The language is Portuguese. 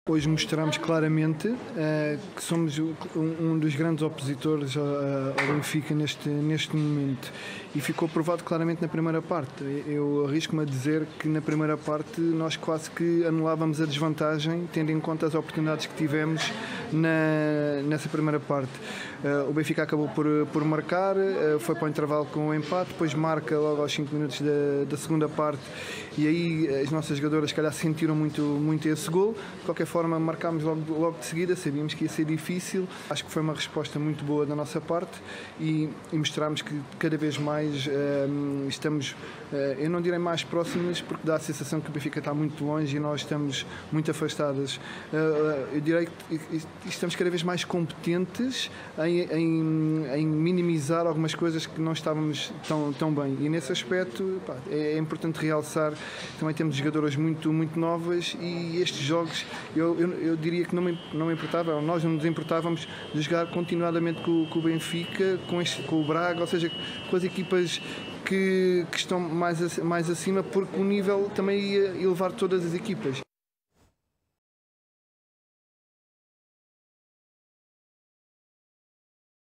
Hoje mostramos claramente que somos um dos grandes opositores ao Benfica neste momento, e ficou provado claramente na primeira parte. Eu arrisco-me a dizer que na primeira parte nós quase que anulávamos a desvantagem, tendo em conta as oportunidades que tivemos nessa primeira parte. O Benfica acabou por marcar, foi para o intervalo com o empate, depois marca logo aos 5 minutos da segunda parte, e aí as nossas jogadoras se calhar sentiram muito esse gol. De qualquer forma, marcámos logo de seguida, sabíamos que ia ser difícil. Acho que foi uma resposta muito boa da nossa parte e mostramos que cada vez mais estamos, eu não direi mais próximas, porque dá a sensação que o Benfica está muito longe e nós estamos muito afastadas. Eu direi que estamos cada vez mais competentes em minimizar algumas coisas que não estávamos tão bem, e nesse aspecto é importante realçar. Também temos jogadoras muito novas, e estes jogos eu diria que não me importava, nós não nos importávamos de jogar continuadamente com o Benfica, com o Braga, ou seja, com as equipas que estão mais acima, porque o nível também ia elevar todas as equipas.